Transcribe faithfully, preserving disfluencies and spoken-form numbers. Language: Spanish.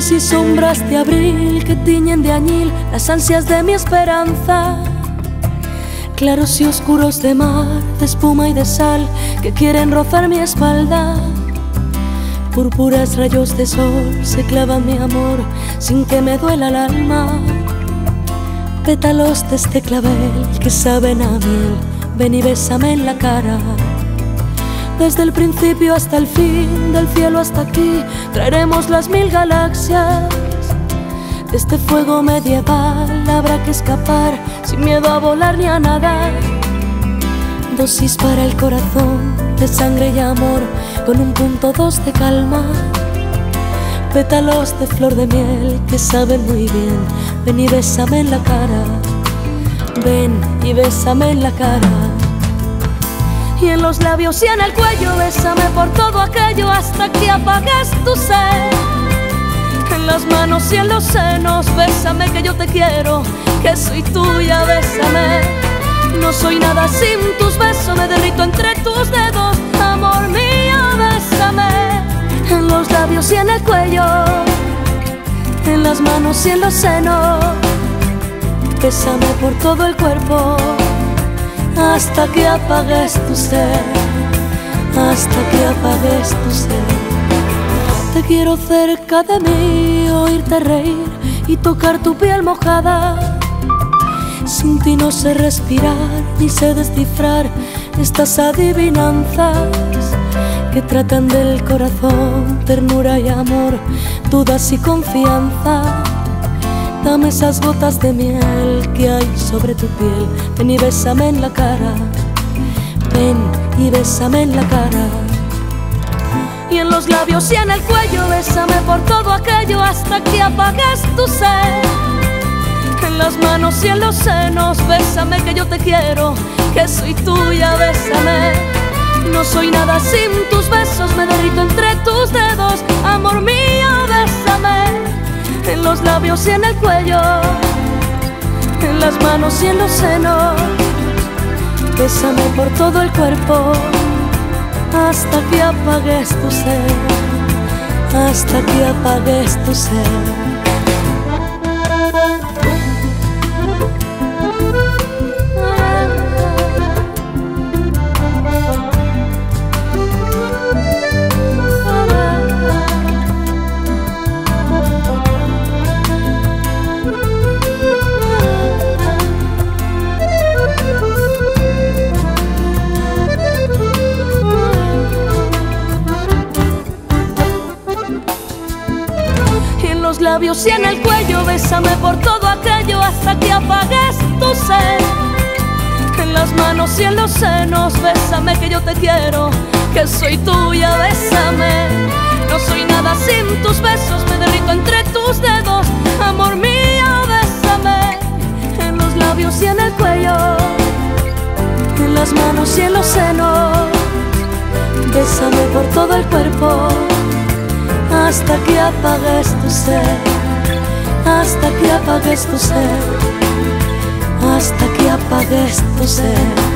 Luces y sombras de abril que tiñen de añil las ansias de mi esperanza. Claros y oscuros de mar, de espuma y de sal que quieren rozar mi espalda. Púrpuras rayos de sol se clavan mi amor sin que me duela el alma. Pétalos de este clavel que saben a miel, ven y bésame en la cara. Desde el principio hasta el fin, del cielo hasta aquí, traeremos las mil galaxias. De este fuego medieval habrá que escapar sin miedo a volar ni a nadar. Dosis para el corazón de sangre y amor con un punto dos de calma. Pétalos de flor de miel que saben muy bien, ven y bésame en la cara. Ven y bésame en la cara. Y en los labios y en el cuello, bésame por todo aquello hasta que apagues tu sed. En las manos y en los senos, bésame que yo te quiero, que soy tuya, bésame. No soy nada sin tus besos, me derrito entre tus dedos, amor mío, bésame. En los labios y en el cuello, en las manos y en los senos, bésame por todo el cuerpo hasta que apagues tu sed, hasta que apagues tu sed. Te quiero cerca de mí, oírte reír y tocar tu piel mojada. Sin ti no sé respirar ni sé descifrar estas adivinanzas que tratan del corazón, ternura y amor, dudas y confianza. Dame esas gotas de miel que hay sobre tu piel, ven y bésame en la cara, ven y bésame en la cara. Y en los labios y en el cuello, bésame por todo aquello hasta que apagues tu sed. En las manos y en los senos, bésame que yo te quiero, que soy tuya, bésame. No soy nada sin tus besos, me derrito entre tus dedos, amor mío, bésame. En los labios y en el cuello, en las manos y en los senos, bésame por todo el cuerpo hasta que apagues tu sed, hasta que apagues tu sed. Labios y en el cuello, bésame por todo aquello hasta que apagues tu sed. En las manos y en los senos, bésame que yo te quiero, que soy tuya, bésame. No soy nada sin tus besos, me derrito entre tus dedos, amor mío, bésame. En los labios y en el cuello, en las manos y en los senos, bésame por todo el cuerpo hasta que apagues tu sed, hasta que apagues tu sed, hasta que apagues tu sed.